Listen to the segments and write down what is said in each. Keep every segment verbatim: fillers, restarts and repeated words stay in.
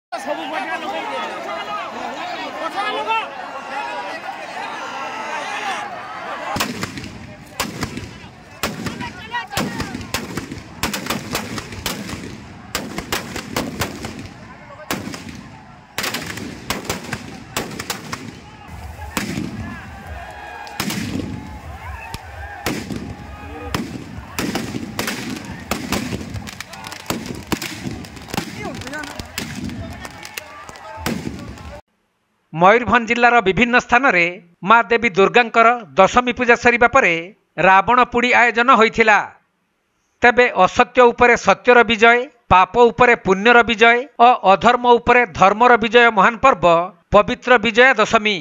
मयूरभंज जिलार विभिन्न स्थान में माँ देवी दुर्गांकर दशमी पूजा सरिबा परे रावण पुड़ी आयोजन होइथिला। तेबे असत्य उपरे सत्यर विजय, पाप उपरे पुण्यर विजय और अधर्म उपरे धर्मर विजय महान पर्व पवित्र विजया दशमी।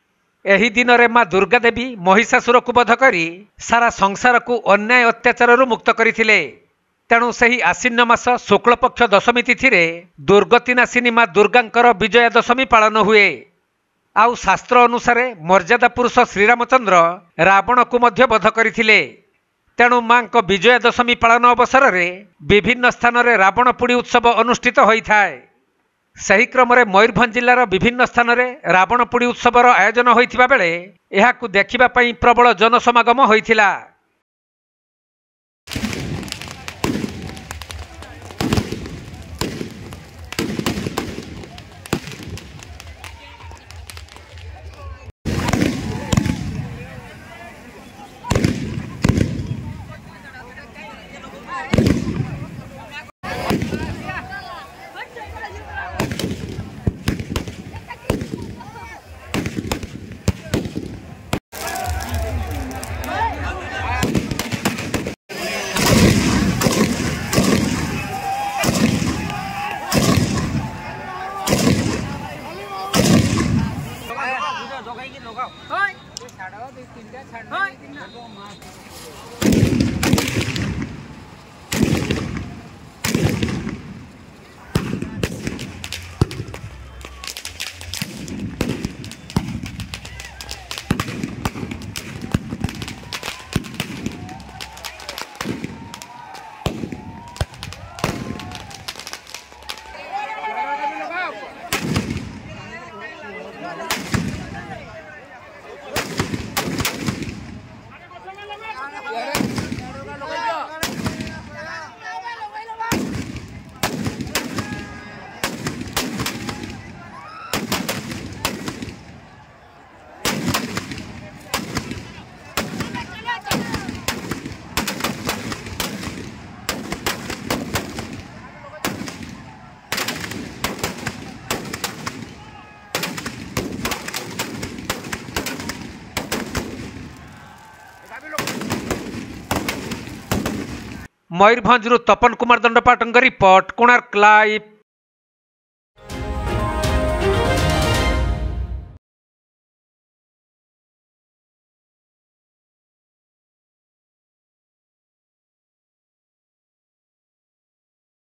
एही दिन रे माँ दुर्गा देवी महिषासुर को वध करी सारा संसार को अन्याय अत्याचार मुक्त करथिले। तेणु सही आश्विन मास शुक्ल पक्ष दशमी तिथि रे दुर्गति नाशिनी माँ दुर्गांकर विजया दशमी पालन हुए। आउ शास्त्र अनुसारे मर्यादा पुरुष श्रीरामचंद्र रावण को मध्य वध करथिले। तेणु मां को विजया दशमी पालन अवसर में विभिन्न स्थान में रावण पुड़ी उत्सव अनुष्ठित होता है। सही क्रम में मयूरभंज जिलार विभिन्न स्थान में रावण पुड़ी उत्सवर आयोजन होइथिबा बेले एहाकु देखिबा पई प्रबल जनसमागम होइथिला। मयूरभंज तपन कुमार दंडपाटंग रिपोर्ट कोणार्क लाइव।